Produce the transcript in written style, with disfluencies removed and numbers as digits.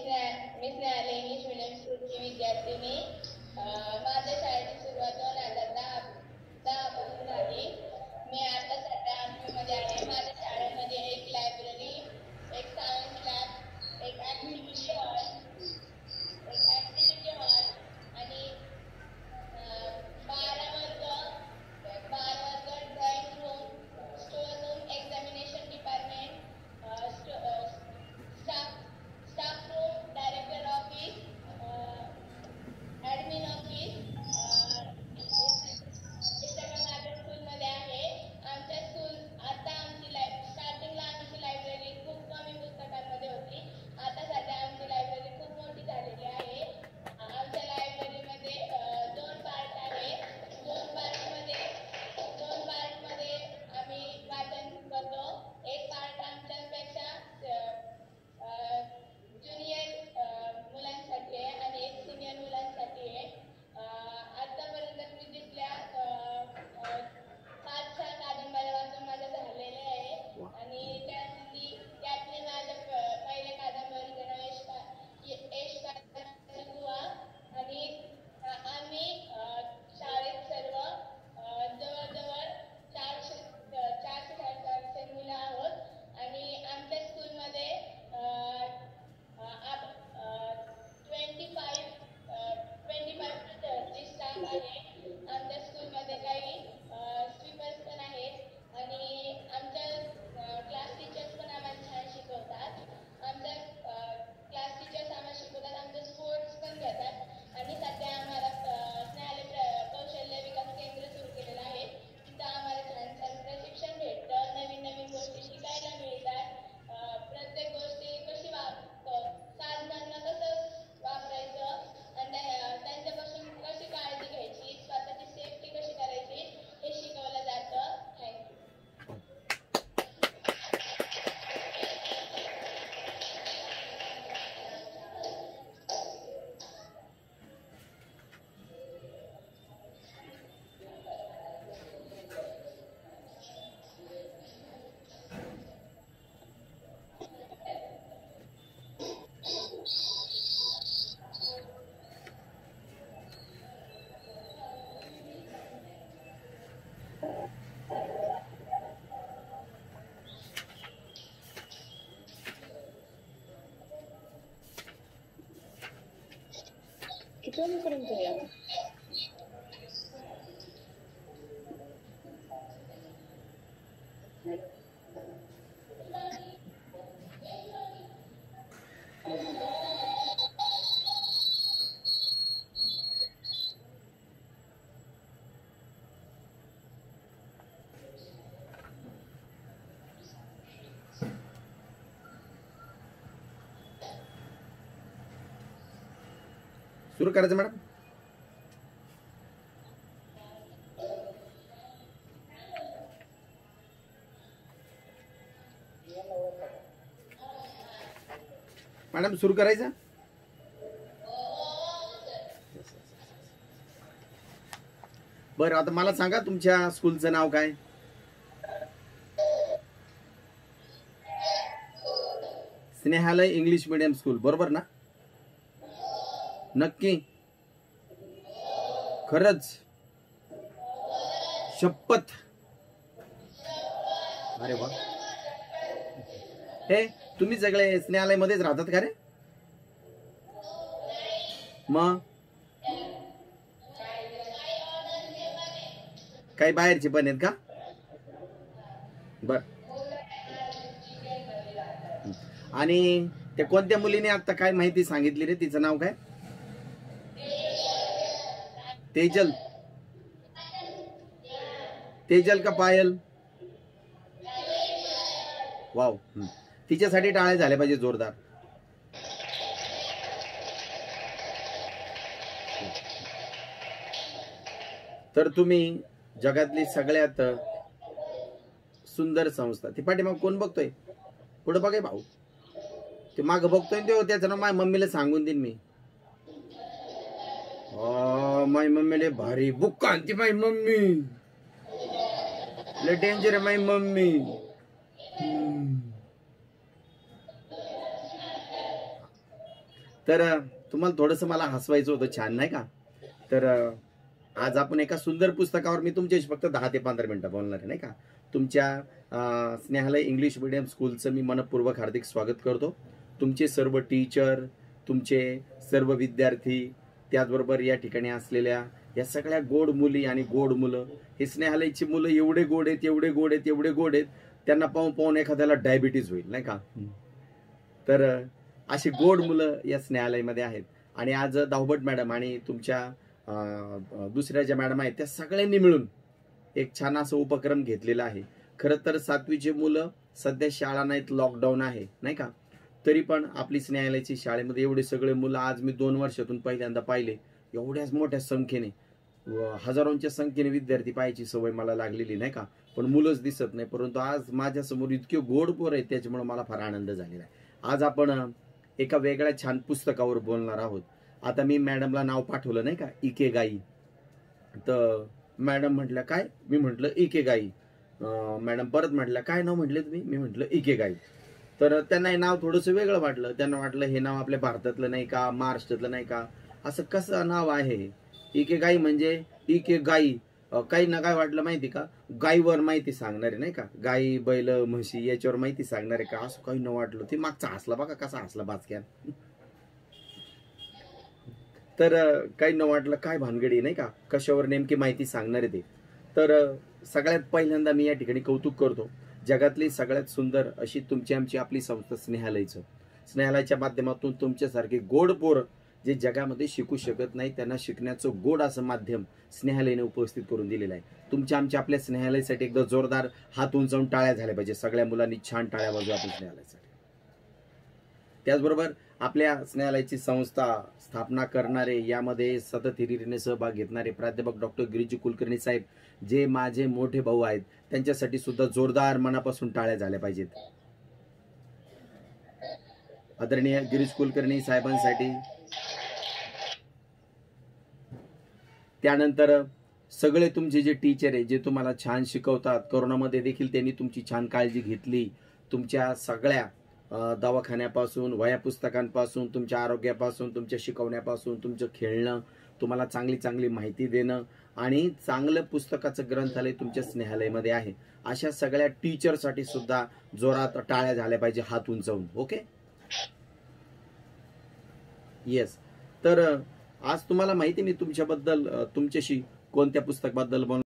मी Snehal English medium स्कूलची विद्यार्थिनी. माझ्या शाळेची सुरुवात 2010 पासून झाली. मी आता सध्या 8वीमध्ये आहे. माझ्या शाळेमध्ये एक लायब्ररी, एक सायन्स लॅब, एक ॲक्टिव्हिटी हॉल आणि 12 वर्ग drawing room, store room, examination department, staff room, director office, admin office हे सगळं माझ्या स्कूलमध्ये आहे. आमच्या स्कूल आता स्टार्टिंगला आमची लायब्ररी खूप कमी पुस्तकांमध्ये होती. आता सध्या आमची लायब्ररी खूप मोठी झालेली आहे. आमच्या लायब्ररीमध्ये 2 पार्ट आहे. 2 पार्टमध्ये आम्ही वाचन करतो. एक पार्ट आमच्यापेक्षा ज्युनियर मुलांसाठी आहे आणि एक सिनियर मुलांसाठी आहे. आतापर्यंत मी तिथल्या 5-6 कादंबऱ्या वाचून माझ्या झालेल्या आहे आणि त्यातली माझ्या पहिल्या कादंबरीचं नाव गुहा. आणि आम्ही शाळेत सर्व जवळजवळ 400 मुलं आहोत आणि आमच्या स्कूलमध्ये 25 स्टाफ आहे. आमच्या स्कूलमध्ये काही स्वीपर्स पण आहेत आणि आमच्या क्लास टीचर्स पण आम्हाला छान शिकवतात. आमच्या क्लास टीचर्स आम्हाला शिकवतात. आमचे स्पोर्ट्स पण घेतात आणि सध्या आम्हाला स्नेहालय कौशल्य विकास केंद्र सुरू केलेलं आहे. तिथं आम्हाला छान प्रशिक्षण भेटतं. नवीन गोष्टी शिकायला मिळतात. प्रत्येक गोष्टी कशी साधनांना कसं वापरायचं आणि त्यांच्यापासून कशी काळजी घ्यायची, स्वतःची सेफ्टी कशी करायची हे शिकवलं जातं. थँक्यू. किती पर्यंत आहे आता? सुरू करायचं मॅडम. मॅडम सुरू करायचं. बरं, आता मला सांगा तुमच्या स्कूलचं नाव काय? स्नेहालय इंग्लिश मीडियम स्कूल, बरोबर ना? नक्की? खरंच? शपथ? अरे वा. हे तुम्ही सगळे स्नेहालय मध्येच राहतात का रे? मग काही बाहेरचे पण आहेत का? बर. आणि ते कोणत्या मुलीने आता काय माहिती सांगितली रे? तिचं नाव काय? तेजल. तेजल का पायल? वाव. तिच्यासाठी टाळ्या झाल्या पाहिजे जोरदार. तर तुम्ही जगातली सगळ्यात सुंदर संस्था. ती पाठी मग कोण बघतोय? पुढे बघाय भाऊ. ते माग बघतोय ते त्याचं नाव माझ्या मम्मीला सांगून देईन मी. माझी मम्मी लय भारी बुक आणते. माझी मम्मी लय डेंजर आहे. माझी मम्मी तर तुम्हाला थोडंसं मला हसवायचं होतं, छान नाही का? तर आज आपण एका सुंदर पुस्तकावर मी तुमच्याशी फक्त 10 ते 15 मिनिटं बोलणार आहे नाही का? तुमच्या स्नेहालय इंग्लिश मीडियम स्कूलचं मी मनपूर्वक हार्दिक स्वागत करतो. तुमचे सर्व टीचर, तुमचे सर्व विद्यार्थी, त्याचबरोबर या ठिकाणी असलेल्या या सगळ्या गोड मुली आणि गोड मुलं, हे स्नेहालयची मुलं एवढे गोड आहेत, एवढे गोड आहेत, एवढे गोड आहेत, त्यांना पाहून पाहून एखाद्याला डायबिटीज होईल नाही का? तर अशी गोड मुलं या स्नेहालयमध्ये आहेत. आणि आज दावबट मॅडम आणि तुमच्या दुसऱ्या ज्या मॅडम आहेत त्या सगळ्यांनी मिळून एक छान असं उपक्रम घेतलेला आहे. खरं तर 7वीचे मुलं सध्या शाळा नाहीत, लॉकडाऊन आहे नाही का? तरी पण आपली स्नेहालयाची शाळेमध्ये एवढे सगळे मुलं आज मी 2 वर्षातून पहिल्यांदा पाहिले. एवढ्याच मोठ्या संख्येने, हजारोंच्या संख्येने विद्यार्थी पाहायची सवय मला लागलेली नाही का? पण मुलंच दिसत नाही. परंतु आज माझ्यासमोर इतके गोड पोर आहेत, त्याच्यामुळे मला फार आनंद झालेला आहे. आज आपण एका वेगळ्या छान पुस्तकावर बोलणार आहोत. आता मी मॅडमला नाव पाठवलं नाही का, इकेगाई. तर मॅडम म्हटलं काय? मी म्हटलं इकेगाई. मॅडम परत म्हटलं काय नाव म्हटले तुम्ही? मी म्हटलं इकेगाई. तर त्यांना हे नाव थोडंसं वेगळं वाटलं. त्यांना वाटलं हे नाव आपल्या भारतातलं नाही का, महाराष्ट्रातलं नाही का, असं कसं नाव आहे? इकेगाई म्हणजे इकेगाई. काही ना काय वाटलं माहिती का, गायीवर माहिती सांगणारे नाही का, गायी बैल म्हशी याच्यावर माहिती सांगणारे का, असं काही न वाटलं. ते मागचा हसला बघा, कसा हसला बाचक्यान. तर काही न वाटलं काय भानगडी नाही का, कशावर नेमकी माहिती सांगणारे ते. तर सगळ्यात पहिल्यांदा मी या ठिकाणी कौतुक करतो, जगातली सगळ्यात सुंदर अशी तुमची आमची आपली संस्था स्नेहालयचं. स्नेहालयाच्या माध्यमातून तुमच्यासारखे गोड पोर जे जगामध्ये शिकू शकत नाही त्यांना शिकण्याचं गोड असं माध्यम स्नेहालयाने उपस्थित करून दिलेलं आहे. तुमच्या आमच्या आपल्या स्नेहालयासाठी एकदा जोरदार हात उंचावून टाळ्या झाल्या पाहिजे. सगळ्या मुलांनी छान टाळ्या वाजवा आपण स्नेहालयासाठी. त्याचबरोबर आपल्या स्नेहालयाची संस्था स्थापना करणारे, यामध्ये सतत हिरिरीने सहभाग घेतणारे प्राध्यापक डॉक्टर गिरीजी कुलकर्णी साहेब, जे माझे मोठे भाऊ आहेत, त्यांच्यासाठी सुद्धा जोरदार मनापासून टाळ्या झाल्या पाहिजेत. आदरणीय गिरीश कुलकर्णी साहेबांसाठी. त्यानंतर सगळे तुमचे जे टीचर आहे, जे तुम्हाला छान शिकवतात, कोरोनामध्ये देखील त्यांनी तुमची छान काळजी घेतली. तुमच्या सगळ्या दवाखान्यापासून, वह्या पुस्तकांपासून, तुमच्या आरोग्यापासून, तुमच्या शिकवण्यापासून, तुमचं खेळणं, तुम्हाला चांगली चांगली माहिती देणं आणि चांगलं पुस्तकाचं ग्रंथालय तुमच्या स्नेहालयामध्ये आहे. अशा सगळ्या टीचरसाठी सुद्धा जोरात टाळ्या झाल्या पाहिजे, हात उंचावून. Okay, yes. तर आज तुम्हाला माहिती मी तुमच्याबद्दल, तुमच्याशी कोणत्या पुस्तकाबद्दल